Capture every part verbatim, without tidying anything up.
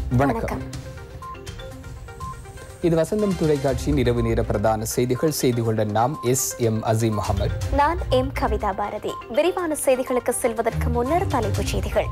வணக்கம். இது வசந்தம் தொலைக்காட்சியின் இரவு நேர பிரதான செய்திகள். செய்திகளுடன் நாம் எஸ் எம் அசீம் முகமது. நான் எம் கவிதா பாரதி. விரிவான செய்திகளுக்கு செல்வதற்கு முன்னர் தலைப்புச் செய்திகள்.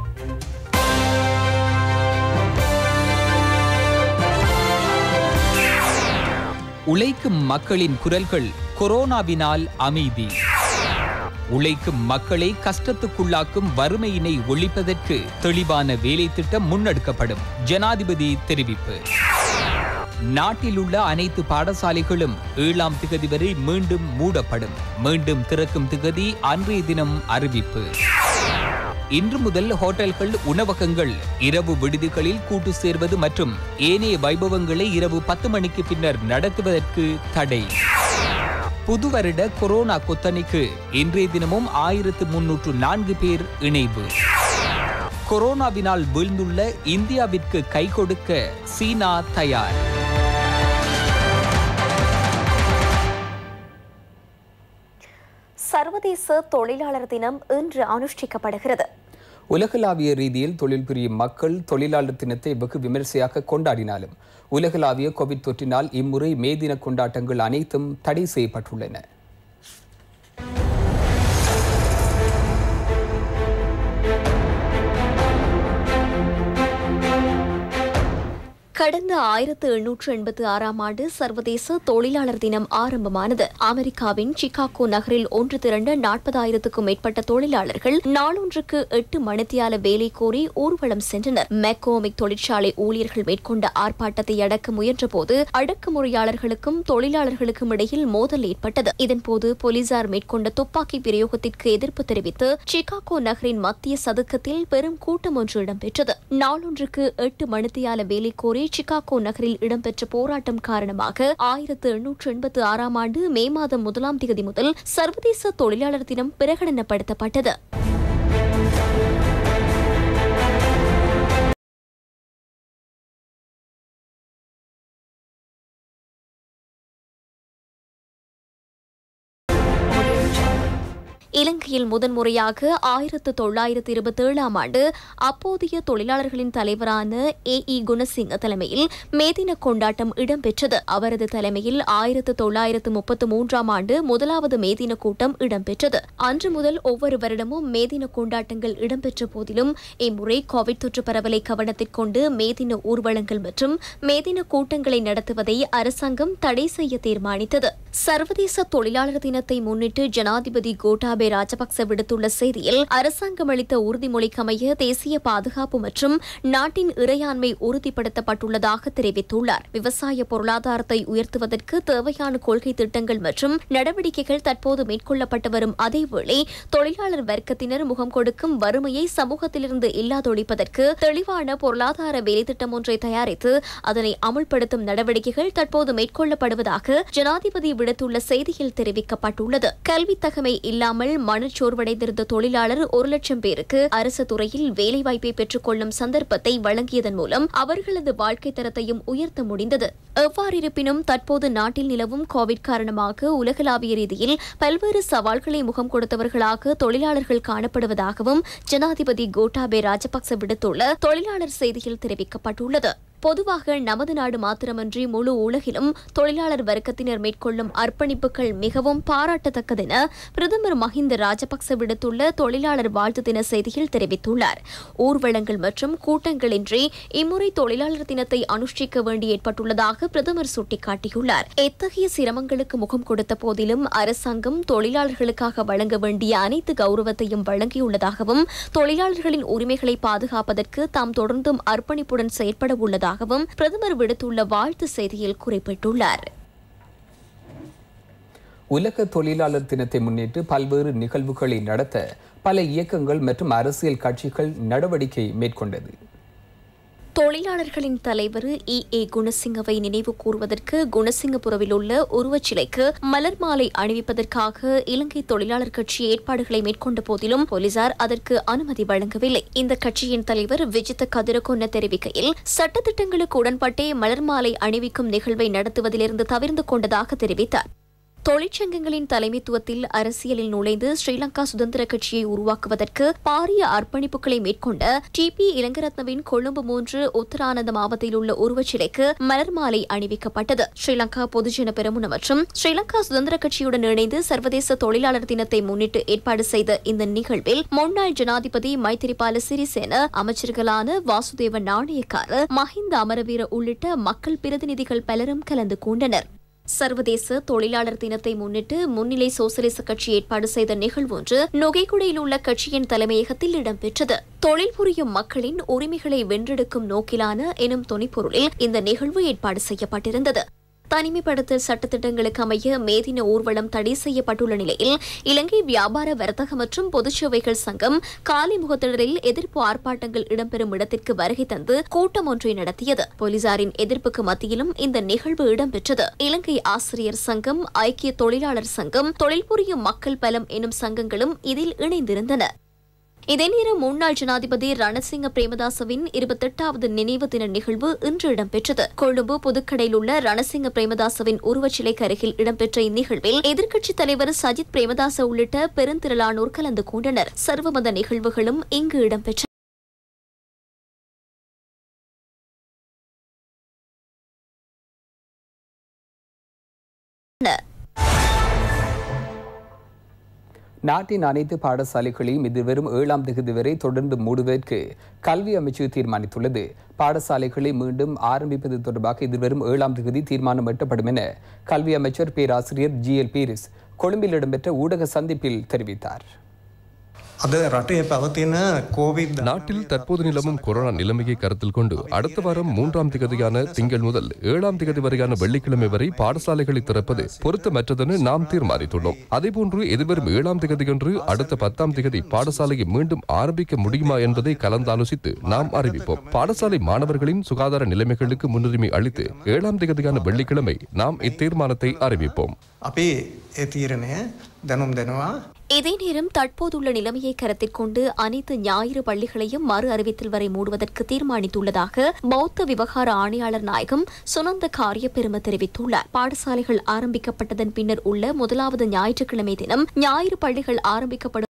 உழைக்கும் மக்களின் குரல்கள் கொரோனாவினால் அமைதி. உழைக்கும் மக்களை கஷ்டத்துக்குள்ளாக்கும் வறுமையினை ஒழிப்பதற்கு தெளிவான வேலை திட்டம் முன்னெடுக்கப்படும், ஜனாதிபதி தெரிவிப்பு. நாட்டில் உள்ள அனைத்து பாடசாலைகளும் ஏழாம் திகதி வரை மீண்டும் மூடப்படும். மீண்டும் திறக்கும் திகதி அன்றைய தினம் அறிவிப்பு. இன்று முதல் ஹோட்டல்கள், உணவகங்கள், இரவு விடுதிகளில் கூட்டு சேர்வது மற்றும் ஏனைய வைபவங்களை இரவு பத்து மணிக்கு பின்னர் நடத்துவதற்கு தடை. புது வருட கொரோனா கொத்தணிக்கு இன்றைய தினமும் ஆயிரத்து முன்னூற்று நான்கு பேர் இணைவு. கொரோனாவினால் வீழ்ந்துள்ள இந்தியாவிற்கு கை கொடுக்க சீனா தயார். சர்வதேச தொழிலாளர் தினம் இன்று அனுஷ்டிக்கப்படுகிறது. உலகளாவிய ரீதியில் தொழில் புரியும் மக்கள் தொழிலாளர் தினத்தை வெகு விமர்சையாக கொண்டாடினாலும் உலகளாவிய கோவிட் தொற்றினால் இம்முறை மே தின கொண்டாட்டங்கள் அனைத்தும் தடை செய்யப்பட்டுள்ளன. கடந்த ஆயிரத்து எண்ணூற்று எண்பத்தி ஆறாம் ஆண்டு சர்வதேச தொழிலாளர் தினம் ஆரம்பமானது. அமெரிக்காவின் சிகாகோ நகரில் ஒன்று திரண்ட நாற்பதாயிரத்துக்கும் மேற்பட்ட தொழிலாளர்கள் நாளொன்றுக்கு எட்டு மணித்தியால வேலை கோரி ஊர்வலம் சென்றனர். மெக்கோமிக் தொழிற்சாலை ஊழியர்கள் மேற்கொண்ட ஆர்ப்பாட்டத்தை அடக்க முயன்றபோது அடக்குமுறையாளர்களுக்கும் தொழிலாளர்களுக்கும் இடையில் மோதல் ஏற்பட்டது. இதன்போது போலீசார் மேற்கொண்ட துப்பாக்கி பிரயோகத்திற்கு எதிர்ப்பு தெரிவித்து சிகாகோ நகரின் மத்திய சதுக்கத்தில் பெரும் கூட்டம் ஒன்று இடம்பெற்றது. நாளொன்றுக்கு எட்டு மணித்தியால வேலை கோரி சிகாகோ நகரில் இடம்பெற்ற போராட்டம் காரணமாக ஆயிரத்து எண்ணூற்று எண்பத்தி ஆறாம் ஆண்டு மே மாதம் முதலாம் தேதி முதல் சர்வதேச தொழிலாளர் தினம் பிரகடனப்படுத்தப்பட்டது. இலங்கையில் முதன்முறையாக ஆயிரத்து தொள்ளாயிரத்து இருபத்தி ஏழாம் ஆண்டு அப்போதைய தொழிலாளர்களின் தலைவரான ஏ இ குணசிங்க தலைமையில் மேதின கொண்டாட்டம் இடம்பெற்றது. அவரது தலைமையில் ஆயிரத்து தொள்ளாயிரத்து முப்பத்தி மூன்றாம் ஆண்டு முதலாவது மேதின கூட்டம் இடம்பெற்றது. அன்று முதல் ஒவ்வொரு வருடமும் மேதின கொண்டாட்டங்கள் இடம்பெற்ற போதிலும் இம்முறை கோவிட் தொற்று பரவலை கவனத்திற்கொண்டு மேதின ஊர்வலங்கள் மற்றும் மேதின கூட்டங்களை நடத்துவதை அரசாங்கம் தடை செய்ய தீர்மானித்தது. சர்வதேச தொழிலாளர் தினத்தை முன்னிட்டு ஜனாதிபதி கோட்டாபே ராஜபக்ச விடுத்துள்ள செய்தியில் அரசாங்கம் அளித்த உறுதிமொழிக்கமைய தேசிய பாதுகாப்பு மற்றும் நாட்டின் இறையாண்மை உறுதிப்படுத்தப்பட்டுள்ளதாக தெரிவித்துள்ளார். விவசாய பொருளாதாரத்தை உயர்த்துவதற்கு தேவையான கொள்கை திட்டங்கள் மற்றும் நடவடிக்கைகள் தற்போது மேற்கொள்ளப்பட்டு வரும் அதேவேளை தொழிலாளர் வர்க்கத்தினர் முகம் கொடுக்கும் வறுமையை சமூகத்திலிருந்து இல்லாதொழிப்பதற்கு தெளிவான பொருளாதார வேலைத்திட்டம் ஒன்றை தயாரித்து அதனை அமுல்படுத்தும் நடவடிக்கைகள் தற்போது மேற்கொள்ளப்படுவதாக ஜனாதிபதி விடுத்துள்ள செய்தியில் தெரிவிக்கப்பட்டுள்ளது. கல்வி தகமை இல்லாமல் மனச்சோர்வடைந்திருந்த தொழிலாளர் ஒரு லட்சம் பேருக்கு அரசு துறையில் வேலைவாய்ப்பை பெற்றுக் கொள்ளும் சந்தர்ப்பத்தை வழங்கியதன் மூலம் அவர்களது வாழ்க்கை தரத்தையும் உயர்த்த முடிந்தது. எவ்வாறிருப்பினும் தற்போது நாட்டில் நிலவும் கோவிட் காரணமாக உலகளாவிய ரீதியில் பல்வேறு சவால்களை முகம் கொடுத்தவர்களாக தொழிலாளர்கள் காணப்படுவதாகவும் ஜனாதிபதி கோட்டாபே ராஜபக்ச விடுத்துள்ள தொழிலாளர் செய்தியில் தெரிவிக்கப்பட்டுள்ளது. பொதுவாக நமது நாடு மாத்திரமன்றி முழு உலகிலும் தொழிலாளர் வர்க்கத்தினர் மேற்கொள்ளும் அர்ப்பணிப்புகள் மிகவும் பாராட்டத்தக்கதென பிரதமர் மஹிந்த ராஜபக்ச விடுத்துள்ள தொழிலாளர் வாழ்த்து தின செய்தியில் தெரிவித்துள்ளார். ஊர்வலங்கள் மற்றும் கூட்டங்களின்றி இம்முறை தொழிலாளர் தினத்தை அனுஷ்டிக்க வேண்டி ஏற்பட்டுள்ளதாக பிரதமர் சுட்டிக்காட்டியுள்ளார். எத்தகைய சிரமங்களுக்கு முகம் கொடுத்த போதிலும் அரசாங்கம் தொழிலாளர்களுக்காக வழங்க வேண்டிய அனைத்து கௌரவத்தையும் வழங்கியுள்ளதாகவும் தொழிலாளர்களின் உரிமைகளை பாதுகாப்பதற்கு தாம் தொடர்ந்தும் அர்ப்பணிப்புடன் செயற்பட உள்ளதாக பிரதமர் விடுத்துள்ள வாழ்த்து செய்தியில் குறிப்பிட்டுள்ளார். உலக தொழிலாளர் தினத்தை முன்னிட்டு பல்வேறு நிகழ்வுகளை நடத்த பல இயக்கங்கள் மற்றும் அரசியல் கட்சிகள் நடவடிக்கை மேற்கொண்டது. தொழிலாளர்களின் தலைவர் இ ஏ குணசிங்கவை நினைவு கூறுவதற்கு குணசிங்கபுரவில் உள்ள உருவச்சிலைக்கு மலர் மாலை அணிவிப்பதற்காக இலங்கை தொழிலாளர் கட்சி ஏற்பாடுகளை மேற்கொண்ட போதிலும் போலீசார் அதற்கு அனுமதி வழங்கவில்லை. இந்த கட்சியின் தலைவர் விஜித்த கதிரகொன்ன தெரிவிக்கையில் சட்டத்திட்டங்களுக்கு உடன்பட்டே மலர் மாலை அணிவிக்கும் நிகழ்வை நடத்துவதிலிருந்து தவிர்த்து கொண்டதாக தெரிவித்தார். தொழிற்சங்கங்களின் தலைமைத்துவத்தில் அரசியலில் நுழைந்து ஸ்ரீலங்கா சுதந்திர கட்சியை உருவாக்குவதற்கு பாரிய அர்ப்பணிப்புகளை மேற்கொண்ட டி பி இலங்கரத்னவின் கொழும்பு மூன்று உத்தரானந்த மாவட்டத்தில் உள்ள உருவச்சிலைக்கு மலர் மாலை அணிவிக்கப்பட்டது. ஸ்ரீலங்கா பொதுஜன பெரமுன மற்றும் ஸ்ரீலங்கா சுதந்திர கட்சியுடன் இணைந்து சர்வதேச தொழிலாளர் தினத்தை முன்னிட்டு ஏற்பாடு செய்த இந்த நிகழ்வில் முன்னாள் ஜனாதிபதி மைத்திரிபால சிறிசேன, அமைச்சர்களான வாசுதேவ நாணயக்கார, மஹிந்த அமரவீர உள்ளிட்ட மக்கள் பிரதிநிதிகள் பலரும் கலந்து கொண்டனர். சர்வதேச தொழிலாளர் தினத்தை முன்னிட்டு முன்னிலை சோசலிச கட்சி ஏற்பாடு செய்த நிகழ்வு ஒன்று நுகைக்குடையில் உள்ள கட்சியின் தலைமையகத்தில் இடம்பெற்றது. தொழில் புரியும் மக்களின் உரிமைகளை வென்றெடுக்கும் நோக்கிலான எனும் துணைப்பொருளில் இந்த நிகழ்வு ஏற்பாடு செய்யப்பட்டிருந்தது. தனிமைப்படுத்தல் சட்டத்திட்டங்களுக்கு அமைய மேதின ஊர்வலம் தடை செய்யப்பட்டுள்ள நிலையில் இலங்கை வியாபார வர்த்தக மற்றும் பொதுச்சேவைகள் சங்கம் காலை முகத்திடலில் எதிர்ப்பு ஆர்ப்பாட்டங்கள் இடம்பெறும் இடத்திற்கு வருகை தந்து கூட்டம் ஒன்றை நடத்தியது. போலீசாரின் எதிர்ப்புக்கு மத்தியிலும் இந்த நிகழ்வு இடம்பெற்றது. இலங்கை ஆசிரியர் சங்கம், ஐக்கிய தொழிலாளர் சங்கம், தொழில் புரியும் மக்கள் பலம் எனும் சங்கங்களும் இதில் இணைந்திருந்தன. இதே நேரம் முன்னாள் ஜனாதிபதி ரணசிங்க பிரேமதாசவின் இருபத்தெட்டாவது நினைவு தின நிகழ்வு இன்று இடம்பெற்றது. கொழும்பு புதுக்கடையில் உள்ள ரணசிங்க பிரேமதாசவின் உருவச்சிலைக்கு அருகில் இடம்பெற்ற இந்நிகழ்வில் எதிர்க்கட்சித் தலைவர் சஜித் பிரேமதாச உள்ளிட்ட பெருந்திரளானோர் கலந்து கொண்டனர். சர்வமத நிகழ்வுகளும் இங்கு இடம்பெற்றன. நாட்டின் அனைத்து பாடசாலைகளையும் எதிர்வரும் ஏழாம் தேதி வரை தொடர்ந்து மூடுவதற்கு கல்வி அமைச்சு தீர்மானித்துள்ளது. பாடசாலைகளை மீண்டும் ஆரம்பிப்பது தொடர்பாக எதிர்வரும் ஏழாம் தேதி தீர்மானம் எட்டப்படும் என கல்வி அமைச்சர் பேராசிரியர் ஜி எல் பீரிஸ் கொழும்பில் இடம்பெற்ற ஊடக சந்திப்பில் தெரிவித்தார். நாட்டில் தற்போது நிலவும் கொரோனா நிலைமையை கருத்தில் கொண்டு அடுத்த வாரம் மூன்றாம் திகதியான திங்கள் முதல் ஏழாம் திகதி வரையான வெள்ளிக்கிழமை வரை பாடசாலைகளை திறப்பது பொருத்தமற்றதென நாம் தீர்மானித்துள்ளோம். அதேபோன்று எதிர்வரும் ஏழாம் திகதியன்று அடுத்த பத்தாம் திகதி பாடசாலையை மீண்டும் ஆரம்பிக்க முடியுமா என்பதை கலந்தாலோசித்து நாம் அறிவிப்போம். பாடசாலை மாணவர்களின் சுகாதார நிலைமைகளுக்கு முன்னுரிமை அளித்து ஏழாம் திகதியான வெள்ளிக்கிழமை நாம் இத்தீர்மானத்தை அறிவிப்போம். இதே நேரம் தற்போதுள்ள நிலைமையை கருத்தில் கொண்டு அனைத்து ஞாயிறு பள்ளிகளையும் மறு அறிவித்தல் வரை மூடுவதற்கு தீர்மானித்துள்ளதாக பௌத்த விவகார ஆணையாளர் நாயகம் சுனந்த காரிய பெரும தெரிவித்துள்ளார். பாடசாலைகள் ஆரம்பிக்கப்பட்டதன் பின்னர் உள்ள முதலாவது ஞாயிற்றுக்கிழமை தினம் ஞாயிறு பள்ளிகள் ஆரம்பிக்கப்படும்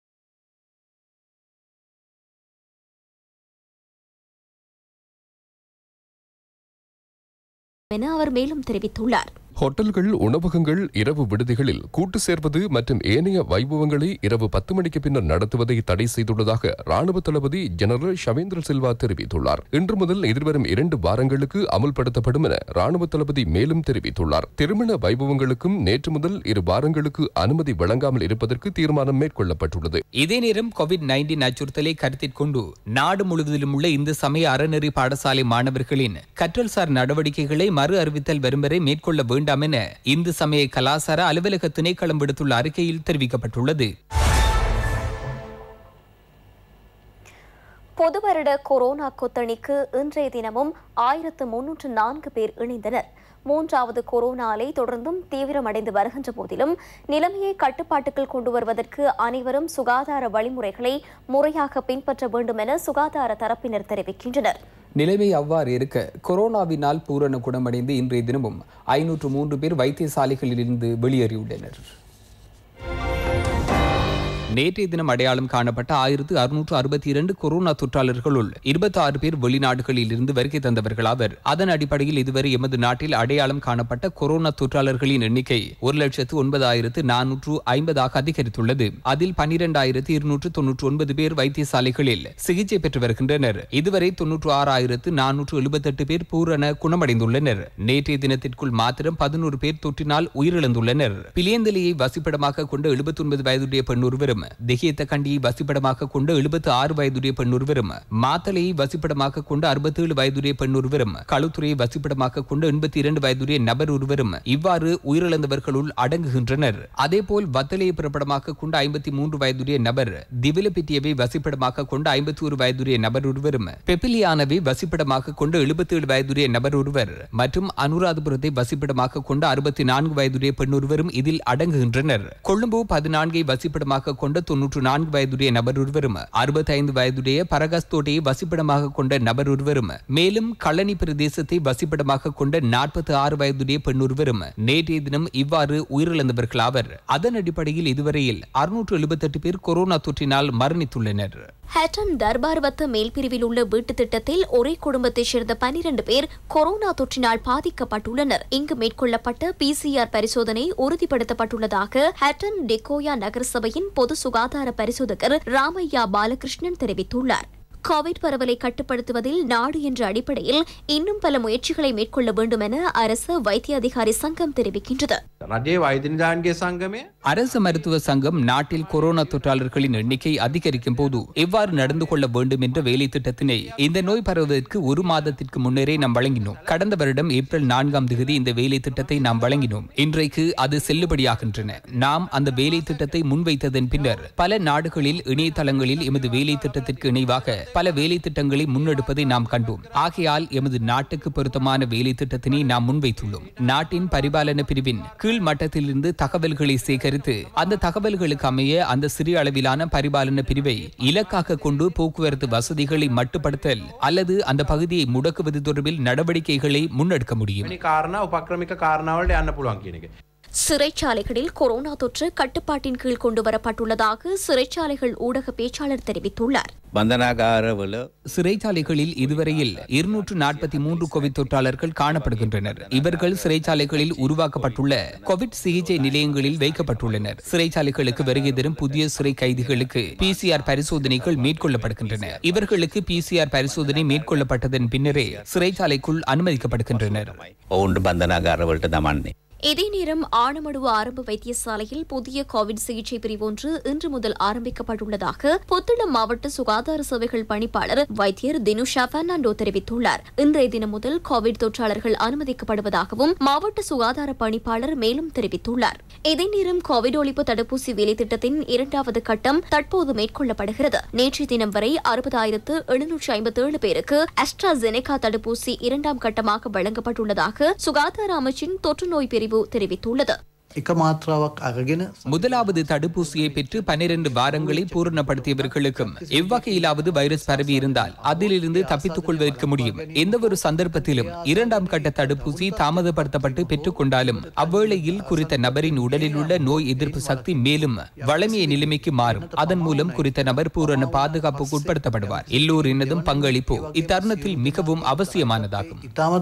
என அவர் மேலும் தெரிவித்துள்ளார். ஹோட்டல்கள், உணவகங்கள், இரவு விடுதிகளில் கூட்டு சேர்வது மற்றும் ஏனைய வைபவங்களை இரவு பத்து மணிக்கு பின்னர் நடத்துவதை தடை செய்துள்ளதாக ராணுவ தளபதி ஜெனரல் ஷவேந்திர சில்வா தெரிவித்துள்ளார். இன்று முதல் எதிர்வரும் இரண்டு வாரங்களுக்கு அமுல்படுத்தப்படும் என ராணுவ தளபதி மேலும் தெரிவித்துள்ளார். திருமண வைபவங்களுக்கும் நேற்று முதல் இரு வாரங்களுக்கு அனுமதி வழங்காமல் இருப்பதற்கு தீர்மானம் மேற்கொள்ளப்பட்டுள்ளது. இதே நேரம் கோவிட் நைன்டீன் அச்சுறுத்தலை கருத்தில் கொண்டு நாடு முழுவதிலும் உள்ள இந்து சமய அறநெறி பாடசாலை மாணவர்களின் கற்றல்சார் நடவடிக்கைகளை மறு அறிவித்தல் வரும் வரை மேற்கொள்ள வேண்டும் என இந்து சமய கலாசார அலுவலக திணைக்களம் விடுத்துள்ள அறிக்கையில் தெரிவிக்கப்பட்டுள்ளது. பொது வருட கொரோனா கொத்தணிக்கு இன்றைய தினமும் ஆயிரத்து முன்னூற்று நான்கு பேர் இணைந்தனர். மூன்றாவது கொரோனா அலை தொடர்ந்தும் தீவிரமடைந்து வருகின்ற போதிலும் நிலைமையை கட்டுப்பாட்டுக்குள் கொண்டு வருவதற்கு அனைவரும் சுகாதார வழிமுறைகளை முறையாக பின்பற்ற வேண்டும் என சுகாதார தரப்பினர் தெரிவிக்கின்றனர். நிலைமை அவ்வாறு இருக்க கொரோனாவினால் பூரண குணமடைந்து இன்றைய தினமும் ஐநூற்று மூன்று பேர் வைத்தியசாலைகளிலிருந்து வெளியேறியுள்ளனர். நேற்றைய தினம் அடையாளம் காணப்பட்ட ஆயிரத்து அறுநூற்று அறுபத்தி இரண்டு கொரோனா தொற்றாளர்களுள் இருபத்தி ஆறு பேர் வெளிநாடுகளில் இருந்து வருகை தந்தவர்கள் ஆவர். அதன் அடிப்படையில் இதுவரை எமது நாட்டில் அடையாளம் காணப்பட்ட கொரோனா தொற்றாளர்களின் எண்ணிக்கை ஒரு லட்சத்து ஒன்பதாயிரத்து நானூற்று ஐம்பதாக அதிகரித்துள்ளது. அதில் பன்னிரண்டாயிரத்து இருநூற்று தொன்னூற்று ஒன்பது பேர் வைத்தியசாலைகளில் சிகிச்சை பெற்று வருகின்றனர். இதுவரை தொன்னூற்று ஆறாயிரத்து நானூற்று எழுபத்தி எட்டு பேர் பூரண குணமடைந்துள்ளனர். நேற்றைய தினத்திற்குள் மாத்திரம் பதினோரு பேர் தொற்றினால் உயிரிழந்துள்ளனர். பிலியந்தலியை வசிப்பிடமாக கொண்ட எழுபத்தி ஒன்பது வயதுடைய பெண் ஒருவரும், தெஹியத்த கண்டியை வசிப்பிடமாக கொண்ட எழுபத்தி ஆறு வயதுடைய பெண் ஒருவரும், மாத்தலையை வசிப்பிடமாக கொண்ட அறுபத்தி ஏழு வயதுடைய பெண் ஒருவரும், களுத்துறையை வசிப்பிடமாக கொண்ட எண்பத்தி இரண்டு வயதுடைய நபர் ஒருவரும் இவ்வாறு உயிரிழந்தவர்களுள் அடங்குகின்றனர். அதேபோல் வத்தலையை பிறப்பிடமாக கொண்ட ஐம்பத்தி மூன்று வயதுடைய நபர், திவிலப்பிட்டியவை வசிப்பிடமாக கொண்ட ஐம்பத்தி ஒரு வயதுடைய நபர் ஒருவரும், பெப்பிலியானவை வசிப்பிடமாக கொண்ட எழுபத்தி ஏழு வயதுடைய நபர் ஒருவர் மற்றும் அனுராதபுரத்தை வசிப்பிடமாக கொண்ட அறுபத்தி நான்கு வயதுடைய பெண் ஒருவரும் இதில் அடங்குகின்றனர். கொழும்பு பதினான்கை வசிப்பிடமாக கொண்ட கொண்ட தொன்னூற்று நான்கு வயதுடைய நபர் ஒருவரும் அறுபத்தைந்து வயதுடைய பரகஸ்தோட்டையை வசிப்பிடமாக கொண்ட நபர் ஒருவரும் மேலும் கழனி பிரதேசத்தை வசிப்பிடமாக கொண்ட நாற்பத்தி ஆறு வயதுடைய பெண் ஒருவரும் நேற்றைய தினம் இவ்வாறு உயிரிழந்தவர்கள் ஆவர். அதன் அடிப்படையில் இதுவரையில் அறுநூற்று எழுபத்தி எட்டு பேர் கொரோனா தொற்றினால் மரணித்துள்ளனர். ஹட்டன் தர்பார்வத்த மேல்பிரிவில் உள்ள வீட்டு திட்டத்தில் ஒரே குடும்பத்தைச் சேர்ந்த பனிரண்டு பேர் கொரோனா தொற்றினால் பாதிக்கப்பட்டுள்ளனர். இங்கு மேற்கொள்ளப்பட்ட பிசிஆர் பரிசோதனை உறுதிப்படுத்தப்பட்டுள்ளதாக ஹட்டன் டெக்கோயா நகரசபையின் பொது சுகாதார பரிசோதகர் ராமையா பாலகிருஷ்ணன் தெரிவித்துள்ளார். கோவிட் பரவலை கட்டுப்படுத்துவதில் நாடு என்ற அடிப்படையில் இன்னும் பல முயற்சிகளை மேற்கொள்ள வேண்டும் என அரசு வைத்திய அதிகாரி சங்கம் தெரிவிக்கின்றது. அரசு மருத்துவ சங்கம் நாட்டில் கொரோனா தொற்றாளர்களின் எண்ணிக்கை அதிகரிக்கும் போது எவ்வாறு நடந்து கொள்ள வேண்டும் என்ற வேலை திட்டத்தினை இந்த நோய் பரவுவதற்கு ஒரு மாதத்திற்கு முன்னரே நாம் வழங்கினோம். கடந்த வருடம் ஏப்ரல் நான்காம் தேதி இந்த வேலை திட்டத்தை நாம் வழங்கினோம். இன்றைக்கு அது செல்லுபடியாகின்றன. நாம் அந்த வேலை திட்டத்தை முன்வைத்ததன் பின்னர் பல நாடுகளில் இணையதளங்களில் எமது வேலை திட்டத்திற்கு இணைவாக பல வேலை திட்டங்களை முன்னெடுப்பதை நாம் கண்டோம். ஆகையால் எமது நாட்டுக்கு பொருத்தமான வேலை திட்டத்தினை நாம் முன்வைத்துள்ளோம். நாட்டின் பரிபாலன பிரிவின் கீழ் மட்டத்திலிருந்து தகவல்களை சேகரித்து அந்த தகவல்களுக்கு அமைய அந்த சிறிய அளவிலான பரிபாலன பிரிவை இலக்காக கொண்டு போக்குவரத்து வசதிகளை மட்டுப்படுத்தல் அல்லது அந்த பகுதியை முடக்குவது தொடர்பில் நடவடிக்கைகளை முன்னெடுக்க முடியும். சிறைச்சாலைகளில் கொரோனா தொற்று கட்டுப்பாட்டின் கீழ் கொண்டுவரப்பட்டுள்ளதாக சிறைச்சாலைகள் ஊடக பேச்சாளர் தெரிவித்துள்ளார். சிறைச்சாலைகளில் இதுவரையில் இருநூற்று நாற்பத்தி மூன்று கோவிட் தொற்றாளர்கள் காணப்படுகின்றனர். இவர்கள் சிறைச்சாலைகளில் உருவாக்கப்பட்டுள்ள கோவிட் சிகிச்சை நிலையங்களில் வைக்கப்பட்டுள்ளனர். சிறைச்சாலைகளுக்கு வருகை தரும் புதிய சிறை கைதிகளுக்கு பிசிஆர் பரிசோதனைகள் மேற்கொள்ளப்படுகின்றன. இவர்களுக்கு பிசிஆர் பரிசோதனை மேற்கொள்ளப்பட்டதன் பின்னரே சிறைச்சாலைக்குள் அனுமதிக்கப்படுகின்றனர். இதே நேரம் ஆனமடுவு ஆரம்ப வைத்தியசாலையில் புதிய கோவிட் சிகிச்சை பிரிவு ஒன்று இன்று முதல் ஆரம்பிக்கப்பட்டுள்ளதாக புத்தளம் மாவட்ட சுகாதார சேவைகள் பணிப்பாளர் வைத்தியர் தினுஷா பெர்னாண்டோ தெரிவித்துள்ளார். இன்றைய தினம் முதல் கோவிட் தொற்றாளர்கள் அனுமதிக்கப்படுவதாகவும் மாவட்ட சுகாதார பணிப்பாளர் மேலும் தெரிவித்துள்ளார். இதே நேரம் கோவிட் ஒழிப்பு தடுப்பூசி வேலை திட்டத்தின் இரண்டாவது கட்டம் தற்போது மேற்கொள்ளப்படுகிறது. நேற்றைய தினம் வரை அறுபதாயிரத்து எழுநூற்று ஐம்பத்தி ஏழு பேருக்கு அஸ்ட்ராசெனேகா தடுப்பூசி இரண்டாம் கட்டமாக வழங்கப்பட்டுள்ளதாக சுகாதார அமைச்சின் தொற்று நோய் பிரிவு தெரிவித்துள்ளது. முதலாவது தடுப்பூசியை பெற்று பன்னிரண்டு வாரங்களை பூரணப்படுத்தியவர்களுக்கும் எவ்வகையிலாவது வைரஸ் பரவி இருந்தால் அதிலிருந்து தப்பித்துக் கொள்வதற்கு முடியும். எந்த ஒரு சந்தர்ப்பத்திலும் இரண்டாம் கட்ட தடுப்பூசி தாமதப்படுத்தப்பட்டு பெற்றுக் கொண்டாலும் அவ்வேளையில் குறித்த நபரின் உடலில் உள்ள நோய் எதிர்ப்பு சக்தி மேலும் வளமைய நிலைமைக்கு மாறும். அதன் மூலம் குறித்த நபர் பூரண பாதுகாப்புக்கு உட்படுத்தப்படுவார். எல்லோரினதும் பங்களிப்பு இத்தருணத்தில் மிகவும் அவசியமானதாகும்.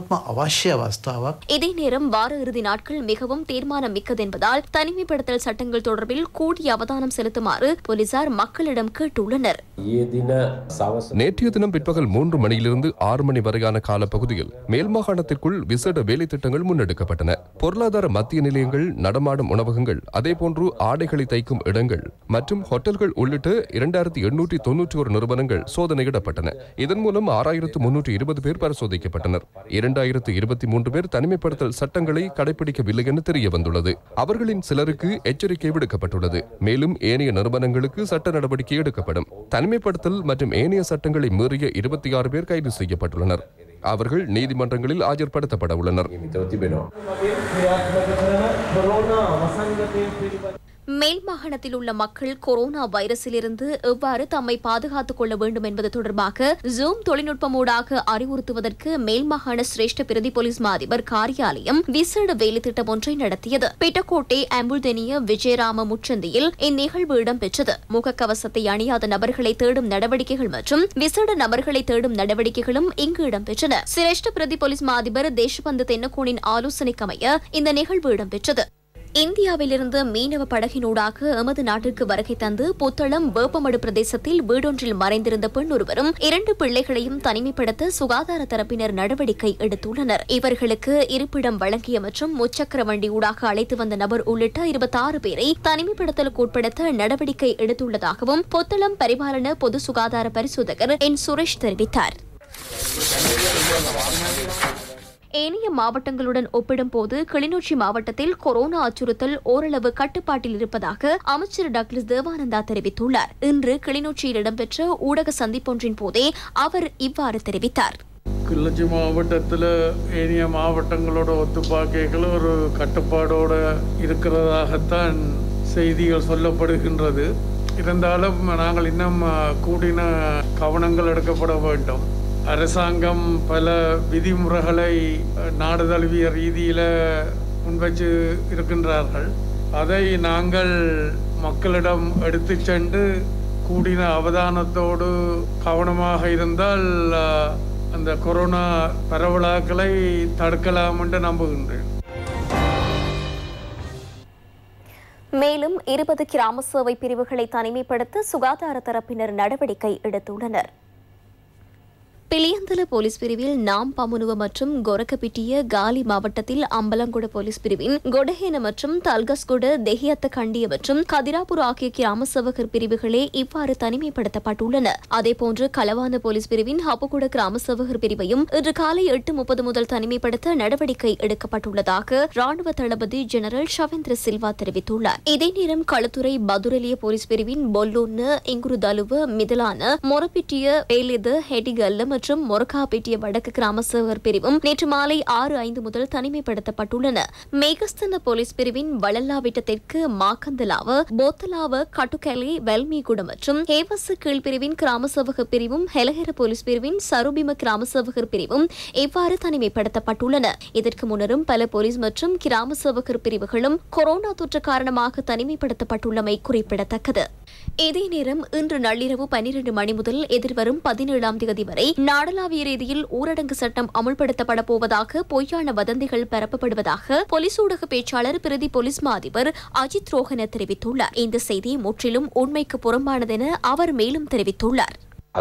இதே நேரம் வார இறுதி நாட்கள் மிகவும் தீர்மானம் மிக்கது என்பதால் தனிமைப்படுத்தல் சட்டங்கள் தொடர்பில் கூடிய அவதானம் செலுத்துமாறு போலீசார் மக்களிடம் கேட்டுள்ளனர். நேற்றைய தினம் பிற்பகல் மூன்று மணியிலிருந்து ஆறு மணி வரையான காலப்பகுதியில் மேல் மாகாணத்திற்குள் விசேட வேலை திட்டங்கள் முன்னெடுக்கப்பட்டன. பொருளாதார மத்திய நிலையங்கள், நடமாடும் உணவகங்கள், அதேபோன்று ஆடைகளை தைக்கும் இடங்கள் மற்றும் ஹோட்டல்கள் உள்ளிட்ட இரண்டாயிரத்தி எண்ணூற்றி தொன்னூற்றி ஒரு நிறுவனங்கள் சோதனையிடப்பட்டன. இதன் மூலம் ஆறாயிரத்து முன்னூற்றி இருபது பேர் பரிசோதிக்கப்பட்டனர். இரண்டாயிரத்து இருபத்தி மூன்று பேர் தனிமைப்படுத்தல் சட்டங்களை கடைபிடிக்கவில்லை என தெரிய வந்துள்ளது. அவர்களின் சிலருக்கு எச்சரிக்கை விடுக்கப்பட்டுள்ளது. மேலும் ஏனைய நிறுவனங்களுக்கு சட்ட நடவடிக்கை எடுக்கப்படும். தனிமைப்படுத்தல் மற்றும் ஏனைய சட்டங்களை மீறிய இருபத்தி ஆறு பேர் கைது செய்யப்பட்டுள்ளனர். அவர்கள் நீதிமன்றங்களில் ஆஜர்படுத்தப்பட உள்ளனர். மேல் மாகாணத்தில் உள்ள மக்கள் கொரோனா வைரஸிலிருந்து எவ்வாறு தம்மை பாதுகாத்துக் கொள்ள வேண்டும் என்பது தொடர்பாக ஜூம் தொழில்நுட்பமூடாக அறிவுறுத்துவதற்கு மேல் மாகாண சிரேஷ்ட பிரதி போலீஸ் மா அதிபர் காரியாலயம் விசேட வேலை திட்டம் ஒன்றை நடத்தியது. பிட்டக்கோட்டை அம்புல்தெனிய விஜயராம முச்சந்தியில் இந்நிகழ்வு இடம்பெற்றது. முகக்கவசத்தை அணியாத நபர்களை தேடும் நடவடிக்கைகள் மற்றும் விசேட நபர்களை தேடும் நடவடிக்கைகளும் இங்கு இடம்பெற்றன. சிரேஷ்ட பிரதி போலீஸ் மா அதிபர் தேசபந்து தென்னகோனின் ஆலோசனைக்கமைய இந்த நிகழ்வு இடம்பெற்றது. இந்தியாவிலிருந்து மீனவ படகினூடாக எமது நாட்டிற்கு வருகை தந்து புத்தளம் வேப்பமடு பிரதேசத்தில் வீடொன்றில் மறைந்திருந்த பெண் ஒருவரும் இரண்டு பிள்ளைகளையும் தனிமைப்படுத்த சுகாதார தரப்பினர் நடவடிக்கை எடுத்துள்ளனர். இவர்களுக்கு இருப்பிடம் வழங்கிய மற்றும் முச்சக்கர வண்டி ஊடாக அழைத்து வந்த நபர் உள்ளிட்ட இருபத்தி ஆறு பேரை தனிமைப்படுத்தலுக்கு உட்படுத்த நடவடிக்கை எடுத்துள்ளதாகவும் புத்தளம் பரிபாலன பொது சுகாதார பரிசோதகர் என் சுரேஷ் தெரிவித்தார். ஏனைய மாவட்டங்களுடன் ஒப்பிடும்போது கிளிநொச்சி மாவட்டத்தில் கொரோனா அச்சுறுத்தல் ஓரளவு கட்டுப்பாட்டில் இருப்பதாக அமைச்சர் டாக்டர் தேவானந்தா தெரிவித்துள்ளார். இன்று கிளிநொச்சியில் இடம்பெற்ற ஊடக சந்திப்பொன்றின் போதே அவர் இவ்வாறு தெரிவித்தார். கிளிநொச்சி மாவட்டத்தில் ஏனைய மாவட்டங்களோட ஒத்துப்பாக்கைகள் ஒரு கட்டுப்பாடோடு இருக்கிறதாகத்தான் செய்திகள் சொல்லப்படுகின்றது. இருந்தாலும் நாங்கள் இன்னும் கூடின கவனங்கள் எடுக்கப்பட வேண்டும். அரசாங்கம் பல விதிமுறைகளை நாடு தழுவிய ரீதியில் முன்வச்சு இருக்கின்றார்கள். அதை நாங்கள் மக்களிடம் எடுத்து சென்று கூடின அவதானத்தோடு கவனமாக இருந்தால் அந்த கொரோனா பரவலாக்களை தடுக்கலாம் என்று நம்புகின்றேன். மேலும் இருபது கிராம சேவை பிரிவுகளை தனிமைப்படுத்த சுகாதார தரப்பினர் நடவடிக்கை எடுத்துள்ளனர். பிலியந்தல போலீஸ் பிரிவில் நாம் பமுனுவ மற்றும் கொரக்கபிட்டிய காலி மாவட்டத்தில் அம்பலங்குட போலீஸ் பிரிவின் கொடஹேன மற்றும் தல்கஸ்குட தெஹியத்த கண்டிய மற்றும் கதிராபுர் ஆகிய கிராம சேவகர் பிரிவுகளே இவ்வாறு தனிமைப்படுத்தப்பட்டுள்ளன. அதேபோன்று களவான போலீஸ் பிரிவின் ஹப்புகுட கிராம சேவகர் பிரிவையும் இன்று காலை எட்டு முப்பது முதல் தனிமைப்படுத்த நடவடிக்கை எடுக்கப்பட்டுள்ளதாக ராணுவ தளபதி ஜெனரல் ஷவேந்திர சில்வா தெரிவித்துள்ளார். இதே நேரம் களுத்துறை பதுரலிய போலீஸ் பிரிவின் பொல்லோன்னு இங்குரு தலுவ மிதலான மொரப்பிட்டிய பேலிது ஹெடிகல்ல மற்றும் மொரக்காபேட்டிய வடக்கு கிராம சேவகர் பிரிவும் நேற்று மாலை ஆறு ஐந்து முதல் தனிமைப்படுத்தப்பட்டுள்ளன. மேகஸ்தன போலீஸ் பிரிவின் வளல்லாவிட்ட தெற்கு மாக்கந்தலாவ போத்தலாவ கட்டுக்கலை வெல்மிகுட மற்றும் ஹேவச கீழ்பிரிவின் கிராம சேவகர் பிரிவும் ஹெலஹெர போலீஸ் பிரிவின் சருபிம கிராம சேவகர் பிரிவும் இவ்வாறு தனிமைப்படுத்தப்பட்டுள்ளன. இதற்கு முன்னரும் பல போலீஸ் மற்றும் கிராம சேவகர் பிரிவுகளும் கொரோனா தொற்று காரணமாக தனிமைப்படுத்தப்பட்டுள்ளமை குறிப்பிடத்தக்கது. இதே நேரம் இன்று நள்ளிரவு பன்னிரண்டு மணி முதல் எதிர்வரும் பதினேழாம் தேதி வரை நாடளாவிய ரீதியில் ஊரடங்கு சட்டம் அமுல்படுத்தப்பட போவதாக பொய்யான வதந்திகள் பரப்பப்படுவதாக போலீஸ் ஊடக பேச்சாளர் பிரதி போலீஸ் மா அதிபர் அஜித் ரோஹன தெரிவித்துள்ளார். இந்த செய்தி முற்றிலும் உண்மைக்கு புறம்பானதென அவர் மேலும் தெரிவித்துள்ளார்.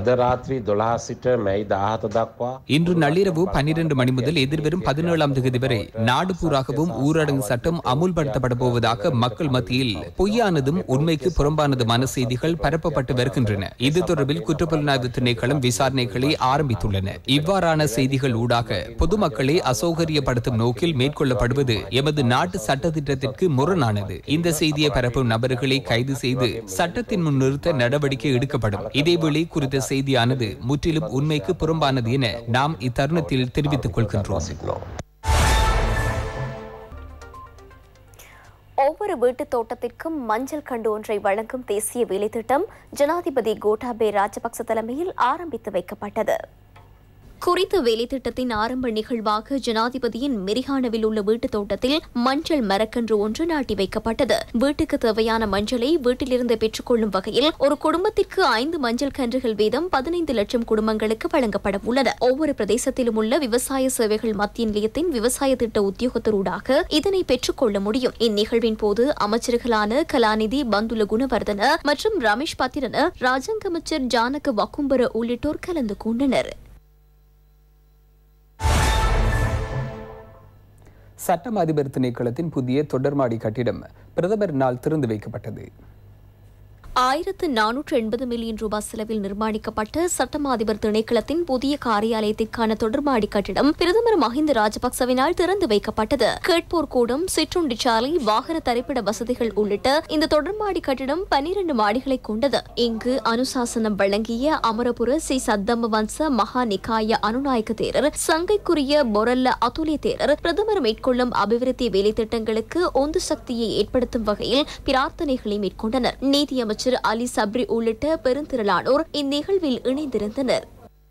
இன்று நள்ளிரவு பன்னிரண்டு மணி முதல் எதிர்வரும் பதினேழாம் தேதி வரை நாடு பூராகவும் ஊரடங்கு சட்டம் அமுல்படுத்தப்பட போவதாக மக்கள் மத்தியில் பொய்யானதும் உண்மைக்கு புறம்பானதுமான செய்திகள் பரப்பப்பட்டு வருகின்றன. இது தொடர்பில் குற்றப்புலனாய்வு திணைக்களம் விசாரணைகளை ஆரம்பித்துள்ளன. இவ்வாறான செய்திகள் ஊடாக பொதுமக்களை அசௌகரியப்படுத்தும் நோக்கில் மேற்கொள்ளப்படுவது எமது நாட்டு சட்டத்திட்டத்திற்கு முரணானது. இந்த செய்தியை பரப்பும் நபர்களை கைது செய்து சட்டத்தின் முன் நிறுத்த நடவடிக்கை எடுக்கப்படும். இதேவேளை குறித்த செய்தியானது முற்றிலும் உண்மைக்கு புறம்பானது என நாம் இத்தருணத்தில் தெரிவித்துக் கொள்கின்றோம். ஒவ்வொரு வீட்டுத் தோட்டத்திற்கும் மஞ்சள் கண்டு ஒன்றை வழங்கும் தேசிய வேலைத்திட்டம் ஜனாதிபதி கோட்டாபே ராஜபக்ச தலைமையில் ஆரம்பித்து வைக்கப்பட்டது. குறித்த வேலைத்திட்டத்தின் ஆரம்ப நிகழ்வாக ஜனாதிபதியின் மிரிகானவில் உள்ள வீட்டுத் தோட்டத்தில் மஞ்சள் மரக்கன்று ஒன்று நாட்டி வைக்கப்பட்டது. வீட்டுக்கு தேவையான மஞ்சளை வீட்டிலிருந்து பெற்றுக் கொள்ளும் வகையில் ஒரு குடும்பத்திற்கு ஐந்து மஞ்சள் கன்றுகள் வீதம் பதினைந்து லட்சம் குடும்பங்களுக்கு வழங்கப்பட உள்ளது. ஒவ்வொரு பிரதேசத்திலும் உள்ள விவசாய சேவைகள் மத்திய நிலையத்தின் விவசாய திட்ட உத்தியோகத்தரூடாக இதனை பெற்றுக் கொள்ள முடியும். இந்நிகழ்வின் போது அமைச்சர்களான கலாநிதி பந்துல குணவர்தன மற்றும் ரமேஷ் பத்திரன, ராஜாங்க அமைச்சர் ஜானக வக்கும்பர உள்ளிட்டோர் கலந்து கொண்டனர். சட்டம் அதிபர் திணைக்களத்தின் புதிய தொடர்மாடி கட்டிடம் பிரதமர் நாள் திறந்து வைக்கப்பட்டது. ஆயிரத்து நானூற்று எண்பது மில்லியன் ரூபாய் செலவில் நிர்மாணிக்கப்பட்ட சட்டம் அதிபர் திணைக்களத்தின் புதிய காரியாலயத்திற்கான தொடர்மாடி கட்டிடம் பிரதமர் மஹிந்த ராஜபக்சவினால் திறந்து வைக்கப்பட்டது. கேட்போர் கூடம், சிற்றுண்டிச்சாலை, வாகன தரிப்பிட வசதிகள் உள்ளிட்ட இந்த தொடர்மாடி கட்டிடம் பனிரண்டு மாடிகளை கொண்டது. இங்கு அனுசாசனம் வழங்கிய அமரபுர ஸ்ரீ சத்தம்ம வம்ச மகா நிகாய அனுநாயக்க தேரர், சங்கைக்குரிய பொரல்ல அதுலே தேரர் பிரதமர் மேற்கொள்ளும் அபிவிருத்தி வேலை திட்டங்களுக்கு ஒந்து சக்தியை ஏற்படுத்தும் வகையில் பிரார்த்தனைகளை மேற்கொண்டனர். நீதியமைச்சர் அலி சப்ரி உள்ளிட்ட பெருந்திரளானோர் இந்நிகழ்வில் இணைந்திருந்தனர்.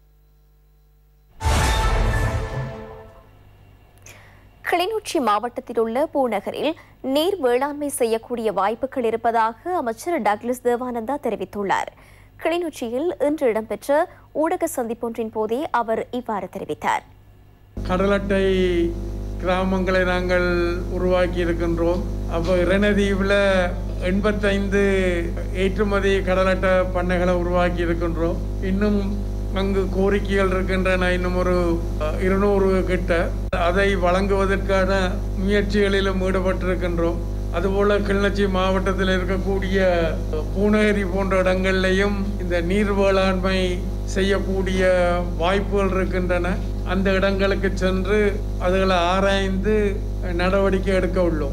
கிளிநொச்சி மாவட்டத்தில் உள்ள பூநகரில் நீர் வேளாண்மை செய்யக்கூடிய வாய்ப்புகள் இருப்பதாக அமைச்சர் டக்ளஸ் தேவானந்தா தெரிவித்துள்ளார். கிளிநொச்சியில் இன்று இடம்பெற்ற ஊடக சந்திப்பொன்றின் போதே அவர் இவ்வாறு தெரிவித்தார். கடலட்டை கிராமங்களை நாங்கள் உருவாக்கி இருக்கின்றோம். அப்போ இரணதீவில் எண்பத்தைந்து ஏற்றுமதி கடலட்டை பண்ணைகளை உருவாக்கி இருக்கின்றோம். இன்னும் அங்கு கோரிக்கைகள் இருக்கின்றன, இன்னும் ஒரு இருநூறு கிட்ட. அதை வழங்குவதற்கான முயற்சிகளிலும் ஈடுபட்டிருக்கின்றோம். அதுபோல கிளிநொச்சி மாவட்டத்தில் இருக்கக்கூடிய பூநகரி போன்ற இடங்கள்லையும் இந்த நீர் வேளாண்மை செய்யக்கூடிய வாய்ப்புகள் இருக்கின்றன. அந்த இடங்களுக்கு சென்று அதுகளை ஆராய்ந்து நடவடிக்கை எடுக்க உள்ளோம்.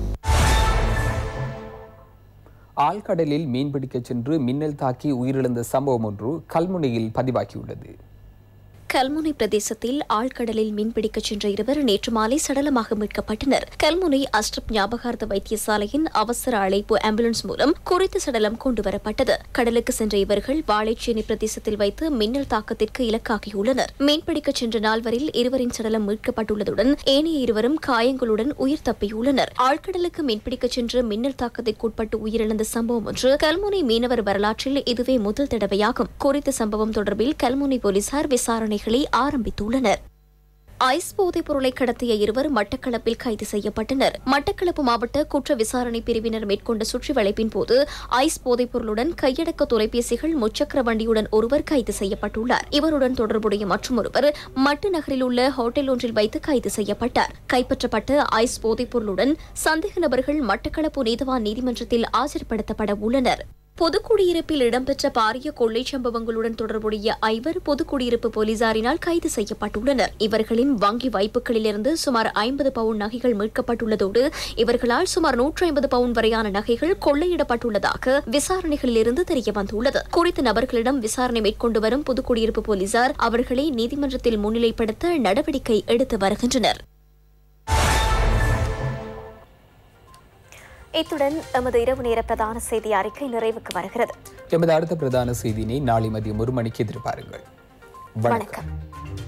ஆழ்கடலில் மீன்பிடிக்க சென்று மின்னல் தாக்கி உயிரிழந்த சம்பவம் ஒன்று கல்முனையில் பதிவாகியுள்ளது. கல்முனை பிரதேசத்தில் ஆழ்கடலில் மீன்பிடிக்கச் சென்ற இருவர் நேற்று மாலை சடலமாக மீட்கப்பட்டனர். கல்முனை அஸ்ட்ரப் ஞாபகார்த்த வைத்தியசாலையின் அவசர அழைப்பு ஆம்புலன்ஸ் மூலம் குறித்த சடலம் கொண்டுவரப்பட்டது. கடலுக்கு சென்ற இவர்கள் வாழைச்சேனை பிரதேசத்தில் வைத்து மின்னல் தாக்கத்திற்கு இலக்காகியுள்ளனர். மீன்பிடிக்கச் சென்ற நால்வரில் இருவரின் சடலம் மீட்கப்பட்டுள்ளதுடன் ஏனைய இருவரும் காயங்களுடன் உயிர் தப்பியுள்ளனர். ஆழ்கடலுக்கு மீன்பிடிக்கச் சென்று மின்னல் தாக்கத்திற்குட்பட்டு உயிரிழந்த சம்பவம் ஒன்று கல்முனை மீனவர் வரலாற்றில் இதுவே முதல் தடவையாகும். குறித்த சம்பவம் தொடர்பில் கல்முனை போலீசார் விசாரணை ஆரம்பித்துள்ளனர். ஐஸ் போதைப் பொருளை கடத்திய இருவர் மட்டக்களப்பில் கைது செய்யப்பட்டனர். மட்டக்களப்பு மாவட்ட குற்ற விசாரணை பிரிவினர் மேற்கொண்ட சுற்றி வளைப்பின் போது ஐஸ் போதைப் பொருளுடன் கையடக்க தொலைபேசிகள், முச்சக்கர வண்டியுடன் ஒருவர் கைது செய்யப்பட்டுள்ளார். இவருடன் தொடர்புடைய மற்றொருவர் மட்டு நகரில் உள்ள ஹோட்டல் ஒன்றில் வைத்து கைது செய்யப்பட்டார். கைப்பற்றப்பட்ட ஐஸ் போதைப் பொருளுடன் சந்தேக நபர்கள் மட்டக்களப்பு நீதவான் நீதிமன்றத்தில் ஆஜர்படுத்தப்பட உள்ளனர். பொதுக்குடியிருப்பில் இடம்பெற்ற பாரிய கொள்ளை சம்பவங்களுடன் தொடர்புடைய ஐவர் பொதுக்குடியிருப்பு போலீசாரினால் கைது செய்யப்பட்டுள்ளனர். இவர்களின் வங்கி வைப்புகளிலிருந்து சுமார் ஐம்பது பவுன் நகைகள் மீட்கப்பட்டுள்ளதோடு இவர்களால் சுமார் நூற்றி ஐம்பது பவுன் வரையான நகைகள் கொள்ளையிடப்பட்டுள்ளதாக விசாரணைகளிலிருந்து தெரியவந்துள்ளது. குறித்த நபர்களிடம் விசாரணை மேற்கொண்டு வரும் பொதுக்குடியிருப்பு போலீசார் அவர்களை நீதிமன்றத்தில் முன்னிலைப்படுத்த நடவடிக்கை எடுத்து வருகின்றனர். இத்துடன் எமது இரவு நேர பிரதான செய்தி அறிக்கை நிறைவுக்கு வருகிறது. எமது அடுத்த பிரதான செய்தியினை நாளை மதியம் ஒரு மணிக்கு எதிர்பாருங்கள். வணக்கம்.